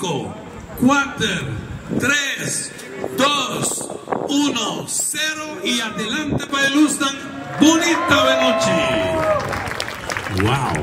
5, 4, 3, 2, 1, 0 y adelante para el Ustan. Bonita noche. Wow.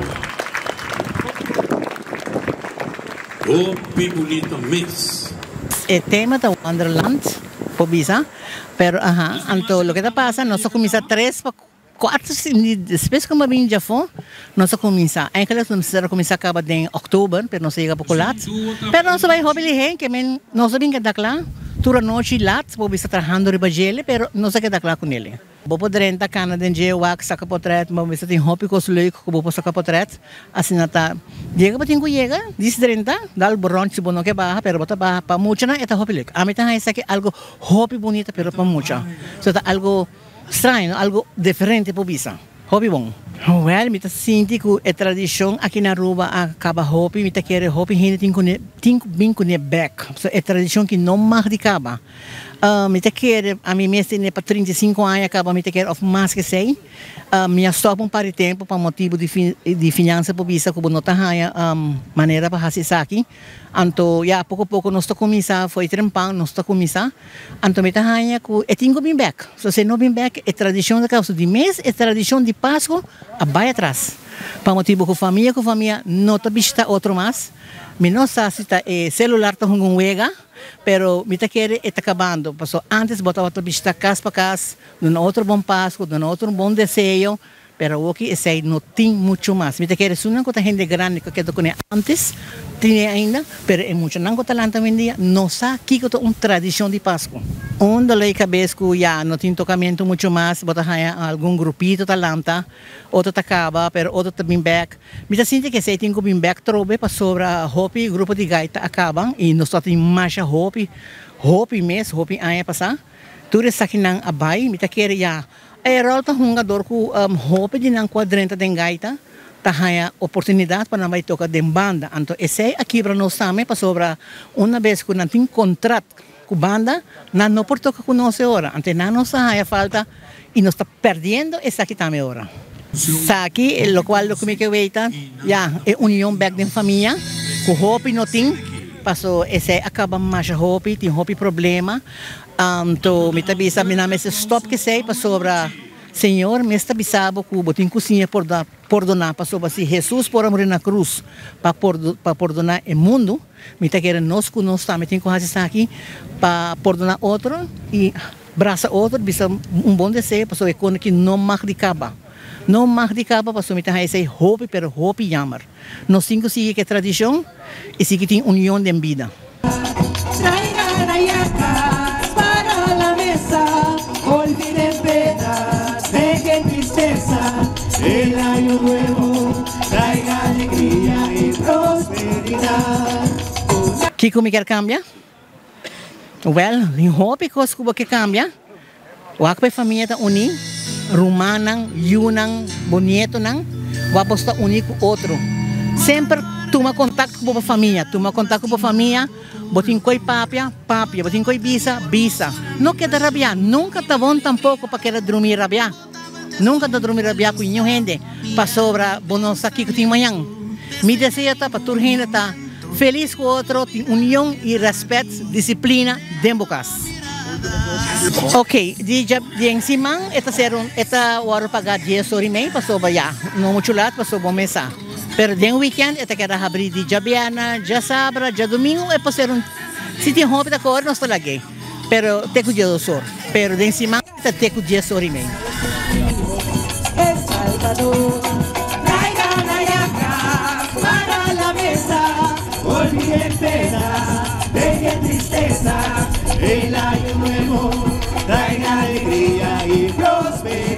Oh, que bonito mês. El tema de Wonderland, pobisa, pero anto lo que te pasa, nós começa 3 para 4, depois que eu já foi, nós começa, eigenlijk nós começa acaba em outubro, pero nós chega pouco lá, pero nós vai hobby hen que nós vem que lá, toda noite lá, pobisa trabalhando riba gele, pero nós que lá com ele. Bo poder entrar cana dentro de wak saka potret, mas você tem hobby com os leuk, que bo saka potret, assim nata. Chega para tinha chega, diz 30, dal bronze bono que barra, pero bota barra para mucha na eta hobby leuk. A mim tá essa que algo hobby bonita, pero para mucha. So tá algo estranho, algo diferente por bisa. Hobby bom. Well, mita sinti que a tradição aqui na Aruba acaba hobby, mita quer hobby ainda tem bem com back. So a tradição que não mais de acaba. Mita quer a mim mesmo tem para 35 anos acaba mita quer of mais que sei. Minha stop para tempo para motivo de finança por bisa como não tá maneira para fazer isso aqui. Anto já pouco a pouco nós começar foi trempang nós começar. Anto mita hanya que é tingo bem back. So se não bem back é tradição da causa de mês, é tradição de Páscoa a vai atrás. Para motivo que a família não está vista outro mais. Menos se está celular está com wega, pero me está querendo está acabando. Passou antes botava a vista casa para casa, no outro bom Páscoa, no outro bom desejo, pero o que esse não tem muito mais. Me está querendo sunan com a gente grande que eu conheço antes, tinha ainda, pero é muito não com talento hoje em dia, não sabe que é uma tradição de Páscoa. Onde lei cabeça que já não tem tocamento muito mais, bota algum grupito talanta, outro acaba, pero outro também back. Me está sentindo que se tem que back trobe para sobre hobby, grupo de gaita acabam e nós só tem mais hobby mês, hobby ano passar. Tudo isso aqui não abai, me está querendo já. É rolta jogador com hobby de não quadrante de gaita. Tahaya oportunidade para nós tocar de banda. Então, esse aqui para nós também para sobre uma vez que não tem contrato com banda, não por tocar com nós agora. Então, não nos falta e nós está perdendo esse aqui também agora. Aqui, o qual o que me queita, já é união back de família, com hobby não tem, passou esse acaba mais hobby, tem hobby problema. Então, me tabisa, me nome stop que sei para sobre Senhor, me está bisabo que botin cozinha por perdonar, passou assim, Jesus por morrer na cruz, para perdonar o mundo, me está querendo nós que nós também tem que fazer aqui, para perdonar outro e braça outro, bisa bom desejo, passou é quando que não mais de caba. Não mais de caba, passou me está esse hobby, pero hobby jammer. Nós cinco sigue que tradição e sigue tem união de vida. El año nuevo traiga alegría y prosperidad. Kiko me quer cambiar? Well, em hobby coisa que cambia. O aqui a família está unida, rumanang, yunang, bonito nang, vamos estar unido com outro. Sempre toma contato com a família, botin coi papia, botin coi bisa. Não quer rabiar, nunca tá bom tampouco para querer dormir rabiar. Nunca está dormir rabiar com nenhuma gente para sobra bonos aqui que tem manhã. Me deseja para toda gente estar feliz com o outro, tem união e respeito, disciplina, dembocas. Ok, de em cima, esta hora pagar 10 horas e meia para sobra já, não muito lado para sobra mesa. Pero de weekend, esta quer abrir de jabiana, já sabra, já domingo, é para ser se tem hobby da cor, não está lá gay. Pero tem que 2 horas. Pero de em cima, esta tem que 10 horas e meia. Traigan hallacas para la mesa, olviden pena, dejen tristeza, el año nuevo traiga alegría y prosperidad.